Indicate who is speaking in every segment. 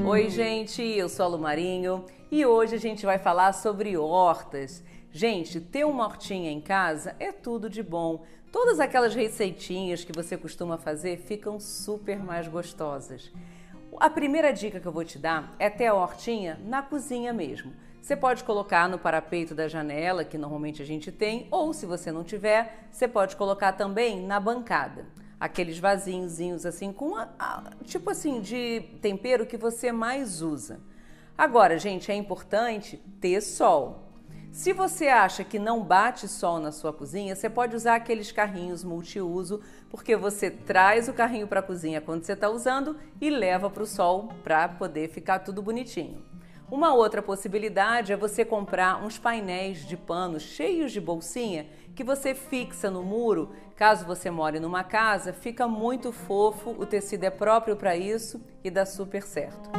Speaker 1: Oi, gente, eu sou a Lu Marinho e hoje a gente vai falar sobre hortas. Gente, ter uma hortinha em casa é tudo de bom. Todas aquelas receitinhas que você costuma fazer ficam super mais gostosas. A primeira dica que eu vou te dar é ter a hortinha na cozinha mesmo. Você pode colocar no parapeito da janela, que normalmente a gente tem, ou se você não tiver, você pode colocar também na bancada. Aqueles vasinhos assim, com tipo assim, de tempero que você mais usa. Agora, gente, é importante ter sol. Se você acha que não bate sol na sua cozinha, você pode usar aqueles carrinhos multiuso, porque você traz o carrinho para a cozinha quando você está usando e leva para o sol para poder ficar tudo bonitinho. Uma outra possibilidade é você comprar uns painéis de pano cheios de bolsinha que você fixa no muro. Caso você more numa casa, fica muito fofo, o tecido é próprio para isso e dá super certo.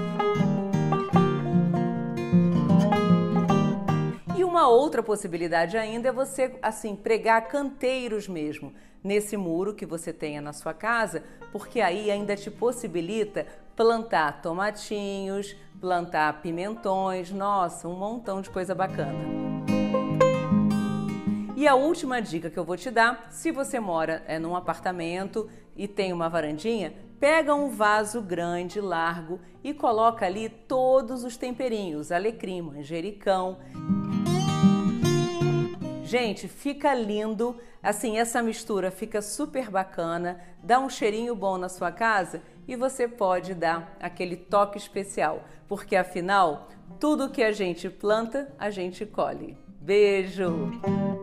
Speaker 1: E uma outra possibilidade ainda é você, assim, pregar canteiros mesmo nesse muro que você tenha na sua casa, porque aí ainda te possibilita plantar tomatinhos, plantar pimentões, nossa, um montão de coisa bacana. E a última dica que eu vou te dar, se você mora num apartamento e tem uma varandinha, pega um vaso grande, largo e coloca ali todos os temperinhos, alecrim, manjericão. Gente, fica lindo, assim, essa mistura fica super bacana, dá um cheirinho bom na sua casa e você pode dar aquele toque especial, porque afinal, tudo que a gente planta, a gente colhe. Beijo!